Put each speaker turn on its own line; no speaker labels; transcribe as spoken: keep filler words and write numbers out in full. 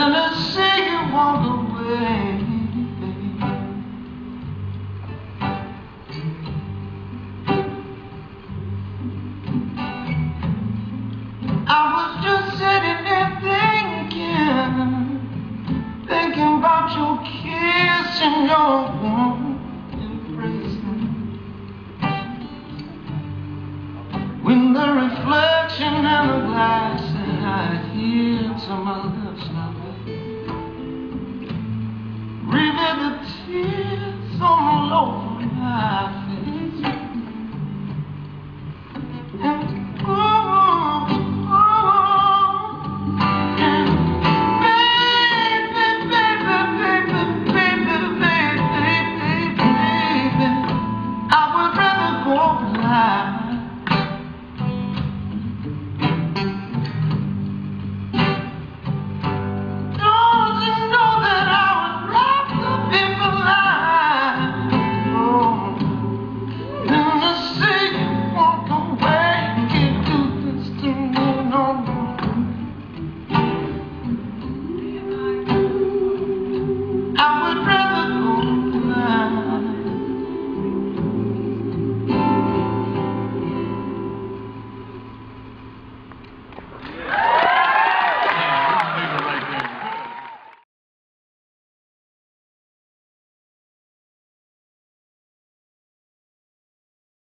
Then I see you walk away. I was just sitting there thinking, thinking about your kiss and your warm embracing. When the reflection in the glass and I hear to my lips now.